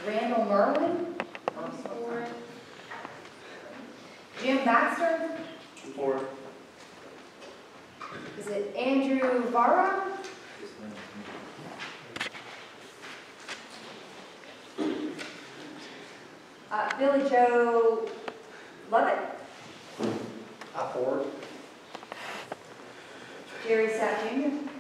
Randall Merlin. Jim Baxter. Four. Is it Andrew Varro? Billy Joe Lovett. Four. Jerry Sapp Jr.